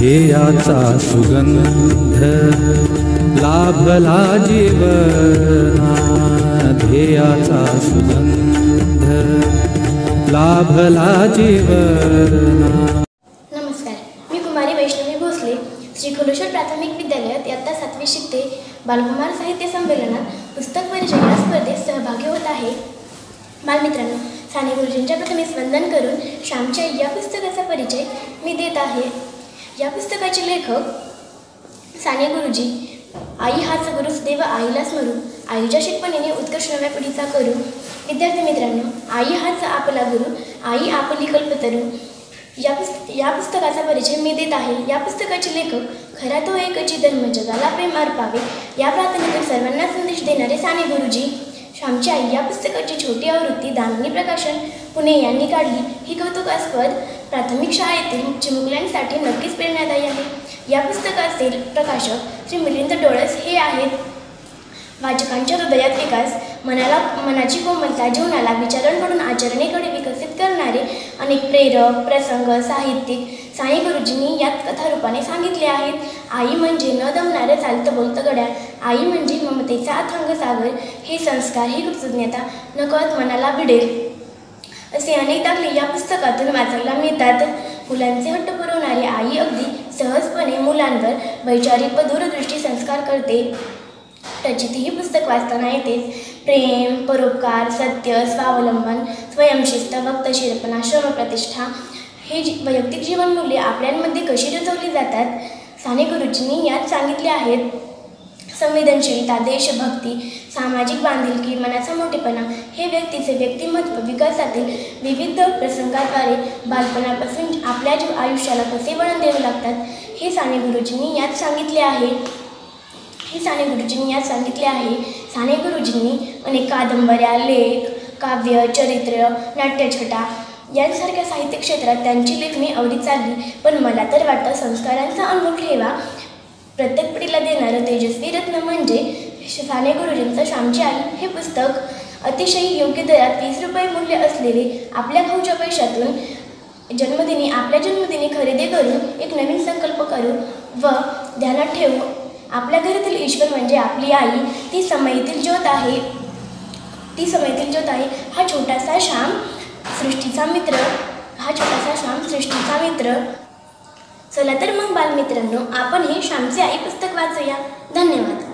ध्येयाचा सुगंध लाभला जीवना, ध्येयाचा सुगंध लाभला जीवना। नमस्कार, मी कुमारी वैष्णवी भोसले, श्री खोलेश्वर प्राथमिक विद्यालयात इयत्ता 7वी शिकते। बालकुमार साहित्य संमेलनात पुस्तक परिचय या स्पर्धेत सहभागी होत आहे। बालमित्रांनो, साने गुरुजींच्या प्रथमेस वंदन करून श्यामची आई या पुस्तकाचा परिचय मी देत आहे। या पुस्तकाचे लेखक साने गुरुजी। आई हाच गुरुच देव आईला स्मरू, आईच्या शिकवणीने उत्कर्ष नव्या पिढीचा करू। विद्यार्थी मित्रांनो, आई हाच आपला गुरु, आई आपली कल्पतरू। या पुस्तकाचा परिचय मी देत आहे। या पुस्तकाचे लेखक खरा तो एकची धर्म जगाला प्रेम अर्पावे या प्रार्थनेतून सर्वांना संदेश देणारे साने गुरुजी। श्यामची आई या पुस्तकाची छोटी आवृत्ती दामिनी प्रकाशन पुणे यांनी काढली। ही कौतुकास्पद प्राथमिक शाळेतील चिमुकल्यांसाठी नक्कीच प्रेरणादायी आहे। या पुस्तकाचे प्रकाशक श्री मिलिंद डोळस हे आहेत। वाचकांच्या हृदयात विकास, मनाची कोमलता, जीवनाला विचारांकडून आचरणेकडे विकसित करणारे अनेक प्रेरक प्रसंग साहित्यिक साने गुरुजींनी यात कथारूपाने सांगितले आहेत। आई म्हणजे न दमणारं चालतं बोलतं घड्याळ, आई म्हणजे ममतेचा अथांग सागर, हे संस्कार ही कृतज्ञता नकळत मनाला भिडेल असे अनेक दाखले या पुस्तकातून वाचायला मिळतात। मुलांचे हट्ट पुरवणारी आई अगदी सहजपणे मुलांवर वैचारिक व दूरदृष्टी संस्कार करते। रचित ही पुस्तक वाचताना येते प्रेम, परोपकार, सत्य, स्वावलंबन, स्वयंशिस्त, वक्तशीरपणा, श्रमप्रतिष्ठा हे वैयक्तिक जीवनमूल्ये आपल्यामध्ये कशी रुजवली जातात साने गुरुजींनी यात सांगितले आहेत। संवेदनशीलता, देशभक्ती, सामाजिक बांधिलकी, मनाचा मोठेपणा हे व्यक्तीचे व्यक्तिमत्व विकासातील विविध प्रसंगाद्वारे बालपणापासून आपल्या आयुष्याला कसे वळण देऊ लागतात हे साने गुरुजींनी यात सांगितले आहे। साने गुरुजींनी अनेक कादंबऱ्या, लेख, काव्य, चरित्र, नाट्यछटा यांसारख्या साहित्य क्षेत्रात त्यांची लेखणी अवधी चालली। पण मला तर वाटतं संस्कारांचा अनुभव ठेवा प्रत्येक पिढीला देणारं तेजस्वी रत्न म्हणजे साने गुरुजींचं श्यामची आई हे पुस्तक। अतिशय योग्य दरात 20 रुपये मूल्य असलेले आपल्या खाऊच्या पैशातून आपल्या जन्मदिनी खरेदी करून एक नवीन संकल्प करू व ध्यानात ठेवू, आपल्या घरातील ईश्वर म्हणजे आपली आई, ती समयीतील ज्योत आहे। हा छोटासा श्याम सृष्टीचा मित्र। चला तर मग बालमित्रांनो, आपण हे श्यामची आई पुस्तक वाचूया। धन्यवाद।